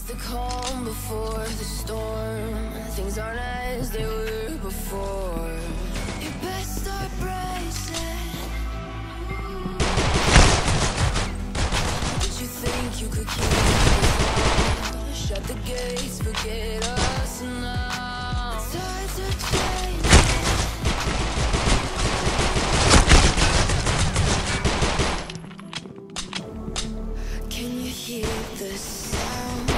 the calm before the storm. Things aren't as they were before. You best start bracing. Did you think you could keep it? Shut the gates, forget us now. Tides are changing. Can you hear the sound?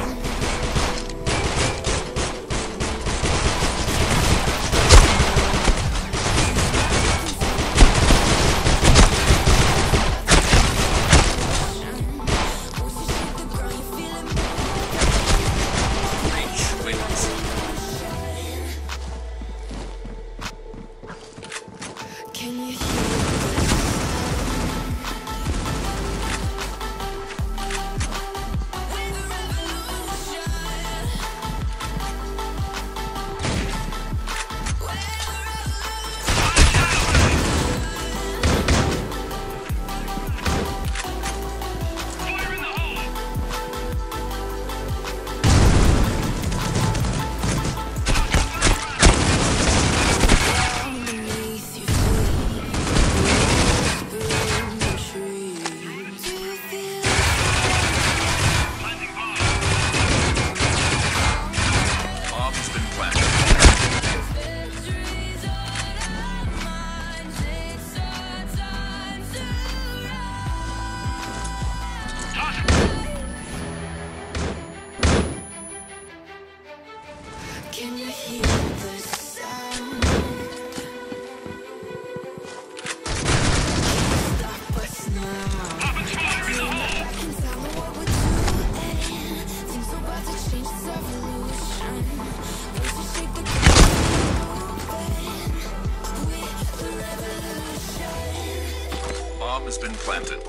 Can you hear? Can you hear the sound? Stop us now. I can tell what we're doing. Things are about to change, it's evolution. Voices shake the ground. We're the revolution. Bomb has been planted.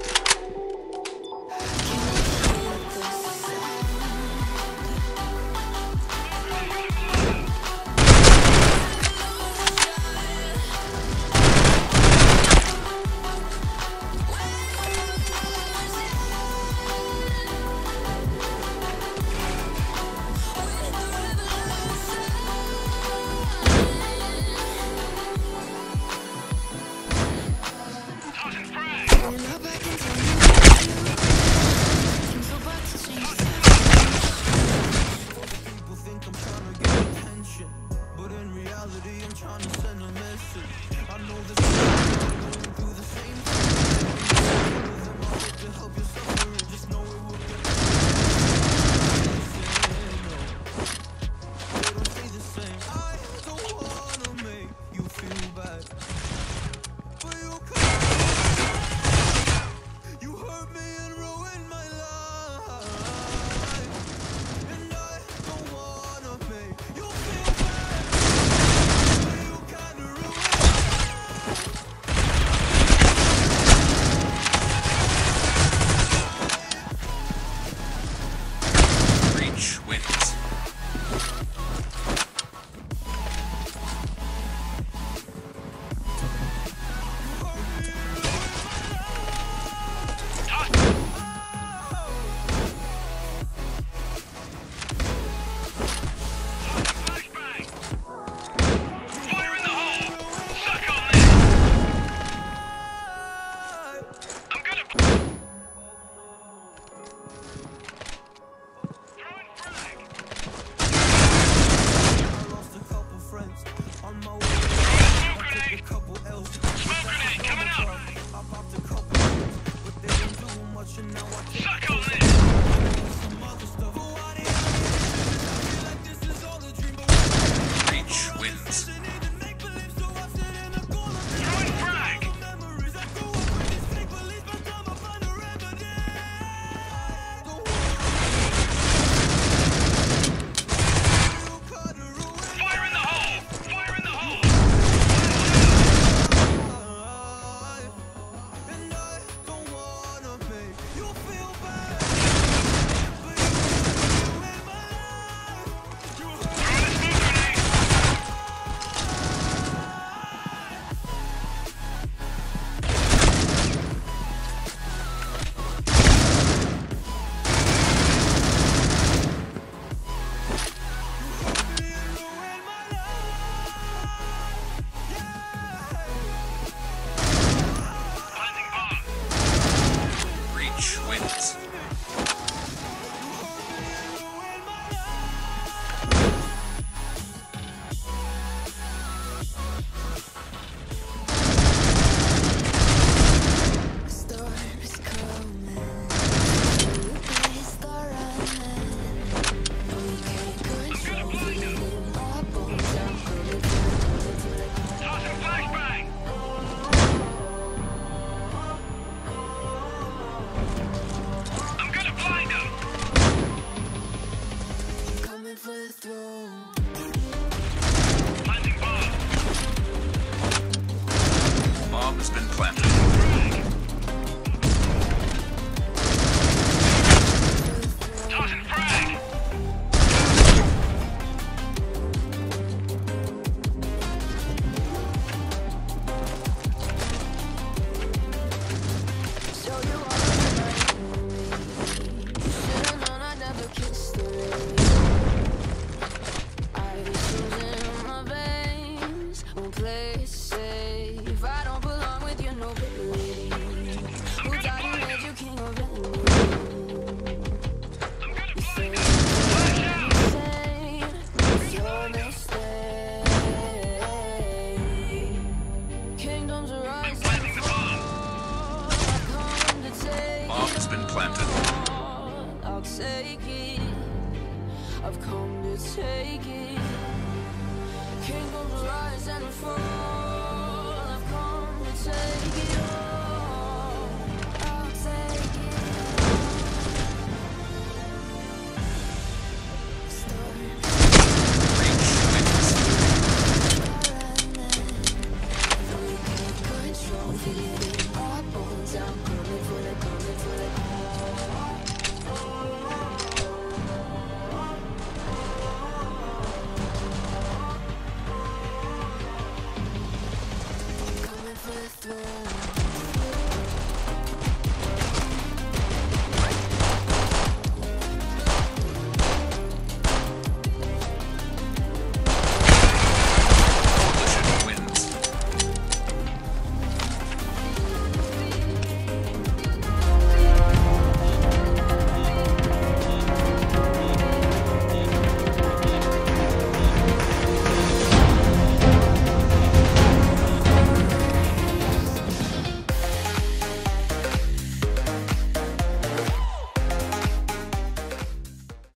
Now back into take it. I've come to take it. Kingdoms rise and fall. I've come to take it all.